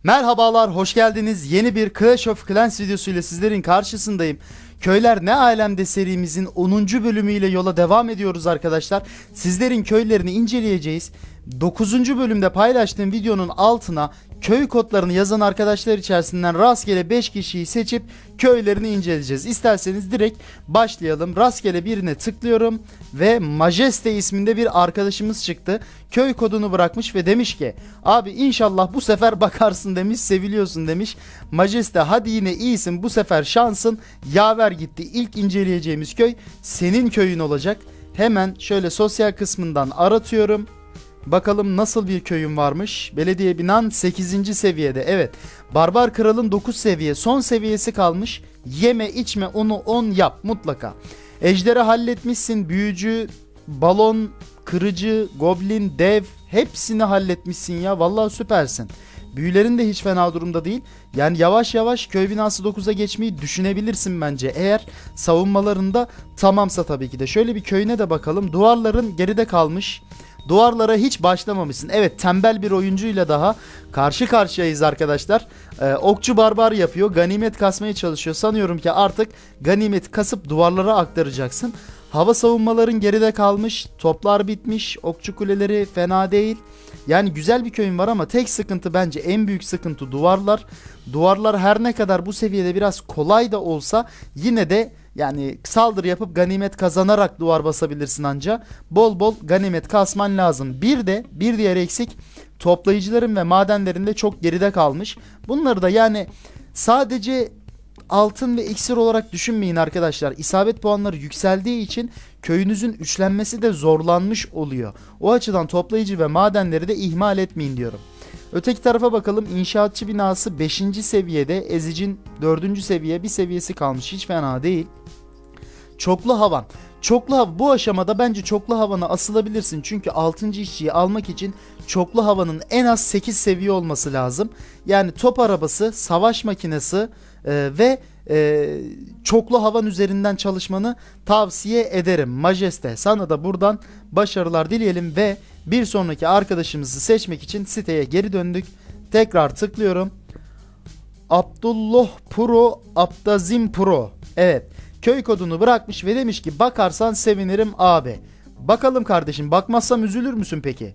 Merhabalar, hoş geldiniz. Yeni bir Clash of Clans videosuyla sizlerin karşısındayım. Köyler Ne Alemde serimizin 10. bölümüyle yola devam ediyoruz arkadaşlar. Sizlerin köylerini inceleyeceğiz. 9. bölümde paylaştığım videonun altına köy kodlarını yazan arkadaşlar içerisinden rastgele 5 kişiyi seçip köylerini inceleyeceğiz. İsterseniz direkt başlayalım. Rastgele birine tıklıyorum ve Majeste isminde bir arkadaşımız çıktı. Köy kodunu bırakmış ve demiş ki abi inşallah bu sefer bakarsın demiş, seviliyorsun demiş. Majeste hadi yine iyisin, bu sefer şansın yaver gitti. İlk inceleyeceğimiz köy senin köyün olacak. Hemen şöyle sosyal kısmından aratıyorum. Bakalım nasıl bir köyüm varmış. Belediye binan 8. seviyede. Evet. Barbar kralın 9 seviye. Son seviyesi kalmış. Yeme içme onu 10 yap mutlaka. Ejderi halletmişsin. Büyücü, balon, kırıcı, goblin, dev hepsini halletmişsin ya. Vallahi süpersin. Büyülerin de hiç fena durumda değil. Yani yavaş yavaş köy binası 9'a geçmeyi düşünebilirsin bence. Eğer savunmalarında tamamsa tabii ki de. Şöyle bir köyüne de bakalım. Duvarların geride kalmış. Duvarlara hiç başlamamışsın. Evet, tembel bir oyuncuyla daha karşı karşıyayız arkadaşlar. Okçu barbar yapıyor. Ganimet kasmaya çalışıyor. Sanıyorum ki artık ganimet kasıp duvarlara aktaracaksın. Hava savunmaların geride kalmış. Toplar bitmiş. Okçu kuleleri fena değil. Yani güzel bir köyün var ama tek sıkıntı, bence en büyük sıkıntı duvarlar. Duvarlar her ne kadar bu seviyede biraz kolay da olsa yine de yani saldırı yapıp ganimet kazanarak duvar basabilirsin anca. Bol bol ganimet kasman lazım. Bir diğer eksik, toplayıcıların ve madenlerin de çok geride kalmış. Bunları da yani sadece altın ve iksir olarak düşünmeyin arkadaşlar. İsabet puanları yükseldiği için köyünüzün üçlenmesi de zorlanmış oluyor. O açıdan toplayıcı ve madenleri de ihmal etmeyin diyorum. Öteki tarafa bakalım. İnşaatçı binası 5. seviyede. Ezic'in 4. seviye, bir seviyesi kalmış. Hiç fena değil. Çoklu havan. Çoklu havan bu aşamada bence çoklu havana asılabilirsin. Çünkü 6. işçiyi almak için çoklu havanın en az 8 seviye olması lazım. Yani top arabası, savaş makinesi ve çoklu havan üzerinden çalışmanı tavsiye ederim. Majeste, sana da buradan başarılar dileyelim ve bir sonraki arkadaşımızı seçmek için siteye geri döndük. Tekrar tıklıyorum. Abdullah Pro, Abdazim Pro. Evet. Köy kodunu bırakmış ve demiş ki bakarsan sevinirim abi. Bakalım kardeşim, bakmazsam üzülür müsün peki?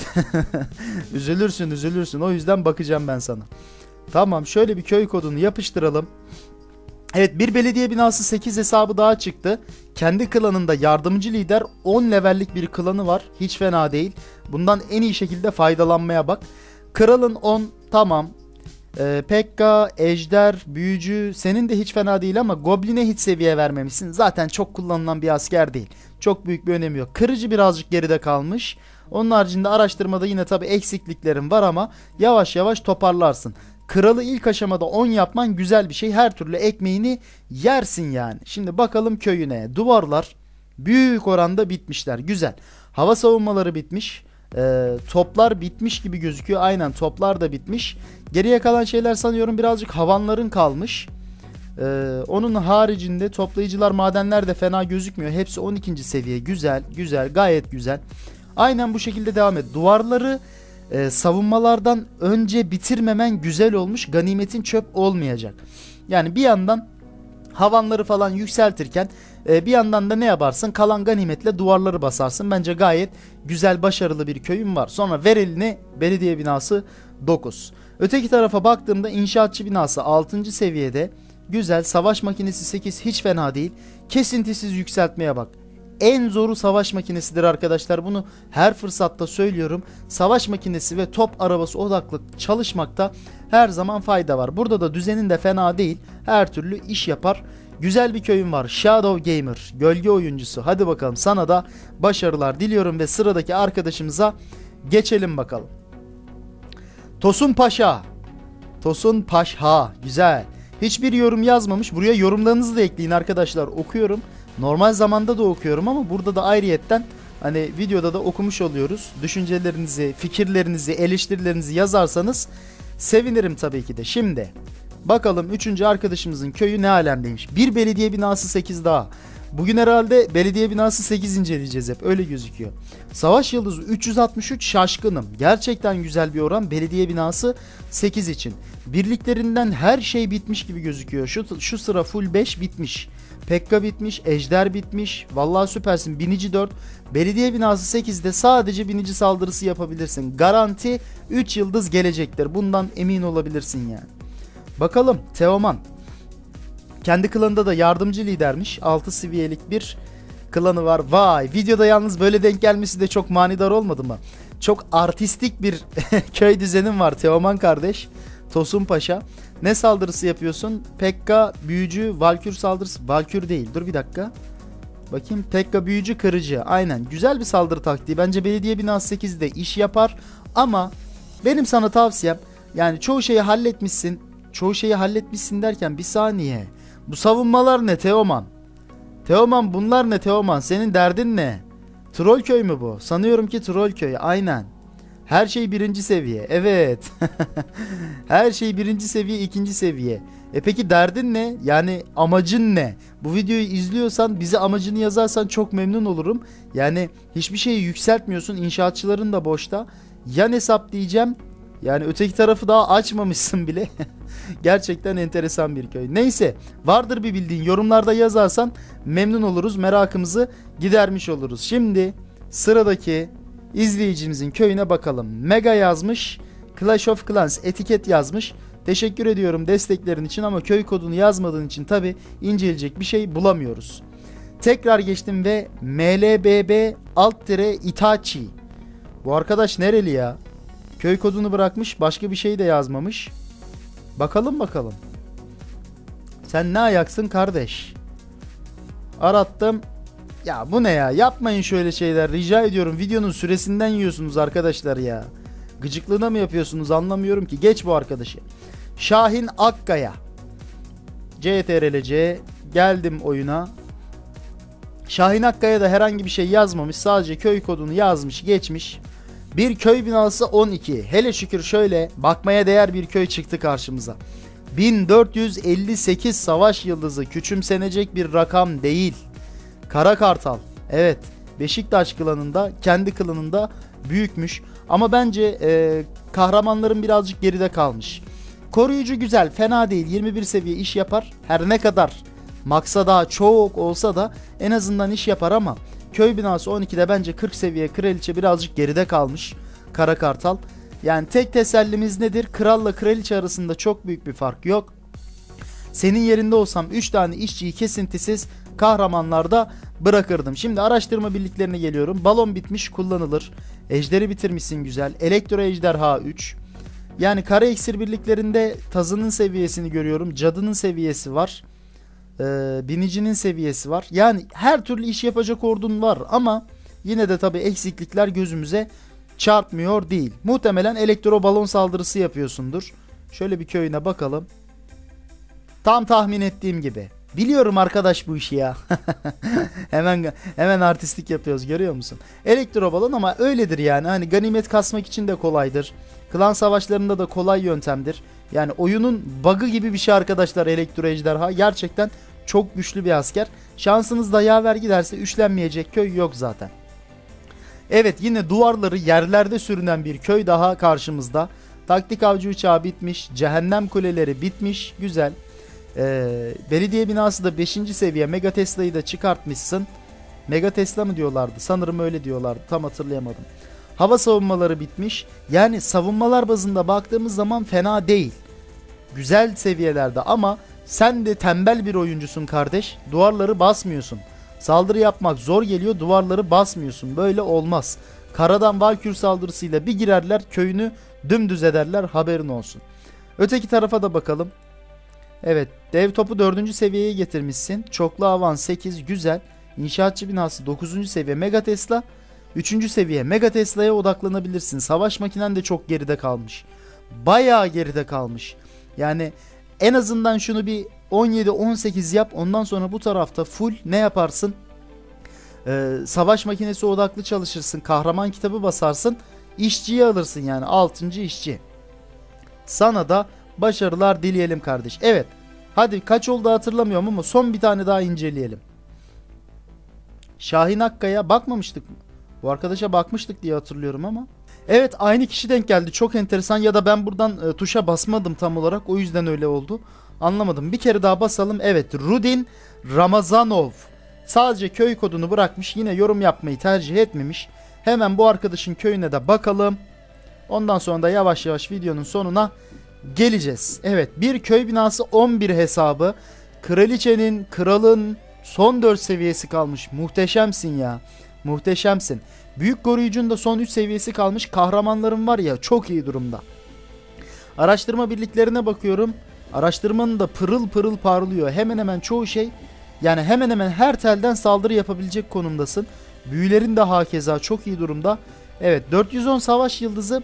Üzülürsün. O yüzden bakacağım ben sana. Tamam, şöyle bir köy kodunu yapıştıralım. Evet, bir belediye binası 8 hesabı daha çıktı. Kendi klanında yardımcı lider 10 levellik bir klanı var. Hiç fena değil. Bundan en iyi şekilde faydalanmaya bak. Kralın 10 tamam. Pekka, ejder, büyücü senin de hiç fena değil ama gobline hiç seviye vermemişsin. Zaten çok kullanılan bir asker değil. Çok büyük bir önemi yok. Kırıcı birazcık geride kalmış. Onun haricinde araştırmada yine tabi eksikliklerin var ama yavaş yavaş toparlarsın. Kralı ilk aşamada 10 yapman güzel bir şey. Her türlü ekmeğini yersin yani. Şimdi bakalım köyüne. Duvarlar büyük oranda bitmişler. Güzel. Hava savunmaları bitmiş. Toplar bitmiş gibi gözüküyor. Aynen, toplar da bitmiş. Geriye kalan şeyler sanıyorum birazcık havanların kalmış. Onun haricinde toplayıcılar, madenler de fena gözükmüyor. Hepsi 12. seviye. Güzel, gayet güzel. Aynen bu şekilde devam et. Duvarları savunmalardan önce bitirmemen güzel olmuş. Ganimetin çöp olmayacak. Yani bir yandan havanları falan yükseltirken bir yandan da ne yaparsın? Kalan ganimetle duvarları basarsın. Bence gayet güzel, başarılı bir köyüm var. Sonra ver eline belediye binası 9. Öteki tarafa baktığımda inşaatçı binası 6. seviyede. Güzel. Savaş makinesi 8, hiç fena değil. Kesintisiz yükseltmeye bak. En zoru savaş makinesidir arkadaşlar. Bunu her fırsatta söylüyorum. Savaş makinesi ve top arabası odaklı çalışmakta her zaman fayda var. Burada da düzenin de fena değil. Her türlü iş yapar. Güzel bir köyüm var. Shadow Gamer, gölge oyuncusu. Hadi bakalım, sana da başarılar diliyorum ve sıradaki arkadaşımıza geçelim bakalım. Tosun Paşa. Tosun Paşa. Güzel. Hiçbir yorum yazmamış. Buraya yorumlarınızı da ekleyin arkadaşlar. Okuyorum. Normal zamanda da okuyorum ama burada da ayrıyetten hani videoda da okumuş oluyoruz. Düşüncelerinizi, fikirlerinizi, eleştirilerinizi yazarsanız sevinirim tabii ki de. Şimdi bakalım 3. arkadaşımızın köyü ne alemdeymiş. Bir belediye binası 8 daha. Bugün herhalde belediye binası 8 inceleyeceğiz hep. Öyle gözüküyor. Savaş yıldızı 363 şaşkınım. Gerçekten güzel bir oran belediye binası 8 için. Birliklerinden her şey bitmiş gibi gözüküyor. Şu sıra full 5 bitmiş. Pekka bitmiş, Ejder bitmiş. Vallahi süpersin. Binici 4. Belediye binası 8'de sadece binici saldırısı yapabilirsin. Garanti 3 yıldız gelecektir. Bundan emin olabilirsin yani. Bakalım Teoman. Kendi klanında da yardımcı lidermiş. 6 seviyelik bir klanı var. Vay, videoda yalnız böyle denk gelmesi de çok manidar olmadı mı? Çok artistik bir köy düzenim var Teoman kardeş. Tosun Paşa. Ne saldırısı yapıyorsun? Pekka, büyücü, Valkür saldırısı. Valkür değil. Dur bir dakika. Bakayım. Pekka, büyücü, kırıcı. Aynen. Güzel bir saldırı taktiği. Bence belediye binası 8'de iş yapar. Ama benim sana tavsiyem, yani çoğu şeyi halletmişsin. Çoğu şeyi halletmişsin derken bir saniye. Bu savunmalar ne Teoman? Teoman bunlar ne Teoman? Senin derdin ne? Trollköy mü bu? Sanıyorum ki Trollköy. Aynen. Her şey birinci seviye. Evet. Her şey birinci seviye, ikinci seviye. Peki derdin ne? Yani amacın ne? Bu videoyu izliyorsan bize amacını yazarsan çok memnun olurum. Yani hiçbir şeyi yükseltmiyorsun. İnşaatçıların da boşta. Yan hesap diyeceğim. Yani öteki tarafı daha açmamışsın bile. Gerçekten enteresan bir köy. Neyse, vardır bir bildiğin, yorumlarda yazarsan memnun oluruz. Merakımızı gidermiş oluruz. Şimdi sıradaki izleyicimizin köyüne bakalım. Mega yazmış. Clash of Clans etiket yazmış. Teşekkür ediyorum desteklerin için ama köy kodunu yazmadığın için tabi inceleyecek bir şey bulamıyoruz. Tekrar geçtim ve MLBB Itachi. Bu arkadaş nereli ya? Köy kodunu bırakmış, başka bir şey de yazmamış. Bakalım. Sen ne ayaksın kardeş? Arattım. Ya bu ne ya? Yapmayın şöyle şeyler. Rica ediyorum. Videonun süresinden yiyorsunuz arkadaşlar ya. Gıcıklığına mı yapıyorsunuz anlamıyorum ki. Geç bu arkadaşı. Şahin Akkaya. CTRL-C. Geldim oyuna. Şahin Akkaya da herhangi bir şey yazmamış. Sadece köy kodunu yazmış, geçmiş. Bir köy binası 12. Hele şükür şöyle bakmaya değer bir köy çıktı karşımıza. 1458 savaş yıldızı, küçümsenecek bir rakam değil. Kara Kartal. Evet, Beşiktaş klanında, kendi klanında büyükmüş. Ama bence kahramanların birazcık geride kalmış. Koruyucu güzel, fena değil. 21 seviye iş yapar. Her ne kadar maksa daha çok olsa da en azından iş yapar ama köy binası 12'de bence 40 seviye kraliçe birazcık geride kalmış. Kara Kartal. Yani tek tesellimiz nedir? Kralla kraliçe arasında çok büyük bir fark yok. Senin yerinde olsam 3 tane işçiyi kesintisiz kahramanlarda bırakırdım. Şimdi araştırma birliklerine geliyorum. Balon bitmiş, kullanılır. Ejderi bitirmişsin, güzel. Elektro ejderha 3. Yani kara iksir birliklerinde tazının seviyesini görüyorum. Cadının seviyesi var. Binicinin seviyesi var. Yani her türlü iş yapacak ordun var ama yine de tabi eksiklikler gözümüze çarpmıyor değil. Muhtemelen elektro balon saldırısı yapıyorsundur. Şöyle bir köyüne bakalım. Tam tahmin ettiğim gibi. Biliyorum arkadaş bu işi ya. hemen artistlik yapıyoruz, görüyor musun? Elektro balon ama öyledir yani. Hani ganimet kasmak için de kolaydır. Klan savaşlarında da kolay yöntemdir. Yani oyunun bug'ı gibi bir şey arkadaşlar elektro ejderha. Gerçekten çok güçlü bir asker. Şansınız da yaver giderse üçlenmeyecek köy yok zaten. Evet, yine duvarları yerlerde sürünen bir köy daha karşımızda. Taktik avcı uçağı bitmiş. Cehennem kuleleri bitmiş. Güzel. Belediye binası da 5. seviye. Mega Tesla'yı da çıkartmışsın. Mega Tesla mı diyorlardı? Sanırım öyle diyorlardı. Tam hatırlayamadım. Hava savunmaları bitmiş. Yani savunmalar bazında baktığımız zaman fena değil. Güzel seviyelerde ama sen de tembel bir oyuncusun kardeş. Duvarları basmıyorsun. Saldırı yapmak zor geliyor, duvarları basmıyorsun. Böyle olmaz. Karadan Valkür saldırısıyla bir girerler, köyünü dümdüz ederler, haberin olsun. Öteki tarafa da bakalım. Evet, dev topu 4. seviyeye getirmişsin. Çoklu avans 8, güzel. İnşaatçı binası 9. seviye Mega Tesla. 3. seviye Mega Tesla'ya odaklanabilirsin. Savaş makinen de çok geride kalmış. Bayağı geride kalmış. Yani en azından şunu bir 17-18 yap. Ondan sonra bu tarafta full ne yaparsın? Savaş makinesi odaklı çalışırsın. Kahraman kitabı basarsın. İşçiyi alırsın yani 6. işçi. Sana da başarılar dileyelim kardeş. Evet. Hadi kaç oldu hatırlamıyorum ama son bir tane daha inceleyelim. Şahin Akkaya bakmamıştık mı? Bu arkadaşa bakmıştık diye hatırlıyorum ama. Evet, aynı kişi denk geldi. Çok enteresan, ya da ben buradan tuşa basmadım tam olarak. O yüzden öyle oldu. Anlamadım. Bir kere daha basalım. Evet, Rudin Ramazanov. Sadece köy kodunu bırakmış. Yine yorum yapmayı tercih etmemiş. Hemen bu arkadaşın köyüne de bakalım. Ondan sonra da yavaş yavaş videonun sonuna geleceğiz. Evet, bir köy binası 11 hesabı. Kraliçenin, kralın son 4 seviyesi kalmış. Muhteşemsin ya. Muhteşemsin. Büyük koruyucun da son 3 seviyesi kalmış. Kahramanların var ya, çok iyi durumda. Araştırma birliklerine bakıyorum. Araştırmanın da pırıl pırıl parlıyor. Hemen hemen çoğu şey, yani hemen hemen her telden saldırı yapabilecek konumdasın. Büyülerin de hakeza çok iyi durumda. Evet, 410 savaş yıldızı.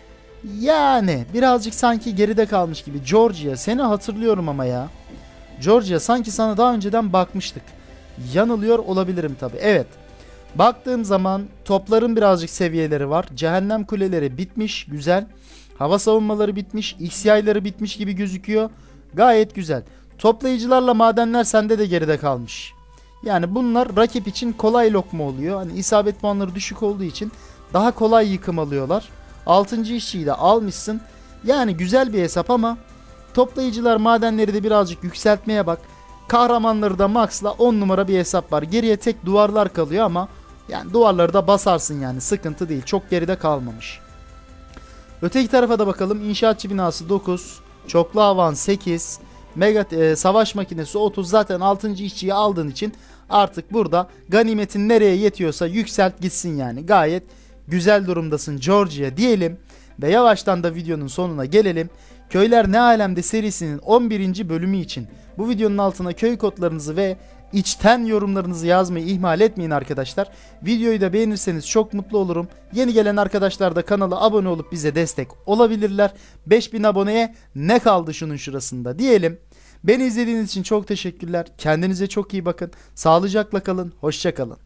Yani birazcık sanki geride kalmış gibi. Georgia, seni hatırlıyorum ama ya. Georgia, sanki sana daha önceden bakmıştık. Yanılıyor olabilirim tabi. Evet. Baktığım zaman topların birazcık seviyeleri var. Cehennem kuleleri bitmiş. Güzel. Hava savunmaları bitmiş. X yayları bitmiş gibi gözüküyor. Gayet güzel. Toplayıcılarla madenler sende de geride kalmış. Yani bunlar rakip için kolay lokma oluyor. Hani isabet puanları düşük olduğu için daha kolay yıkım alıyorlar. 6. işçiyi de almışsın. Yani güzel bir hesap ama toplayıcılar madenleri de birazcık yükseltmeye bak. Kahramanları da max'la 10 numara bir hesap var. Geriye tek duvarlar kalıyor ama yani duvarları da basarsın, yani sıkıntı değil. Çok geride kalmamış. Öteki tarafa da bakalım. İnşaatçı binası 9, çoklu havan 8, mega savaş makinesi 30. Zaten 6. işçiyi aldığın için artık burada ganimetin nereye yetiyorsa yükselt gitsin yani. Gayet güzel durumdasın Georgia diyelim ve yavaştan da videonun sonuna gelelim. Köyler Ne Alemde serisinin 11. bölümü için bu videonun altına köy kodlarınızı ve içten yorumlarınızı yazmayı ihmal etmeyin arkadaşlar. Videoyu da beğenirseniz çok mutlu olurum. Yeni gelen arkadaşlar da kanala abone olup bize destek olabilirler. 5000 aboneye ne kaldı şunun şurasında diyelim. Beni izlediğiniz için çok teşekkürler. Kendinize çok iyi bakın. Sağlıcakla kalın. Hoşça kalın.